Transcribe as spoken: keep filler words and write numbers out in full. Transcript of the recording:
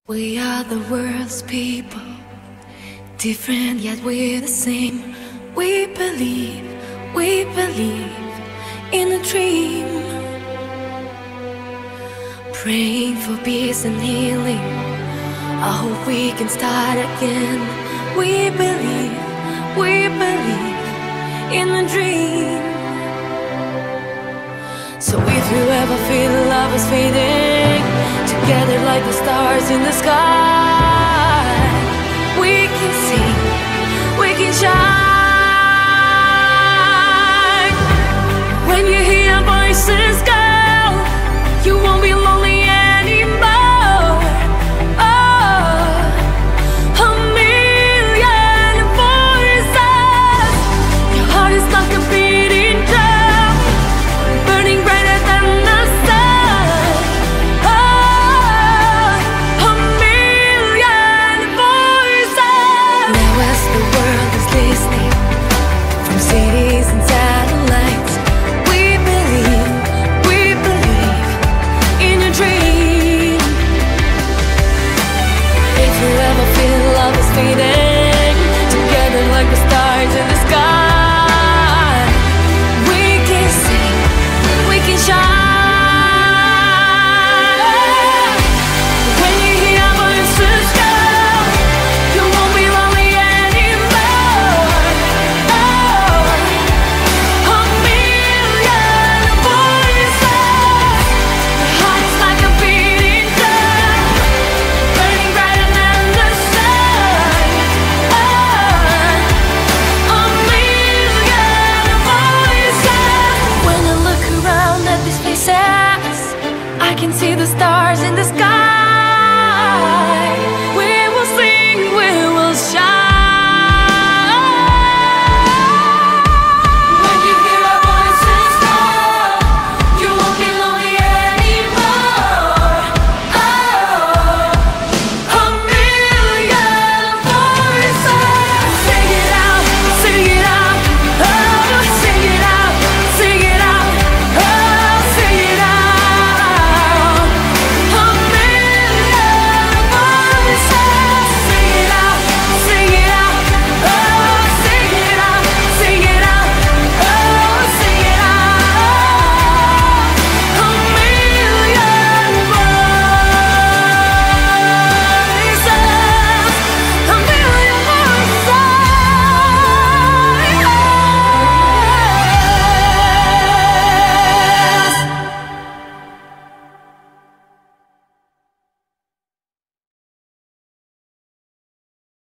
We are the world's people, different yet we're the same. We believe, we believe in a dream, praying for peace and healing. I hope we can start again. We believe, we believe in a dream. So if you ever feel love is fading, together like the stars in the sky,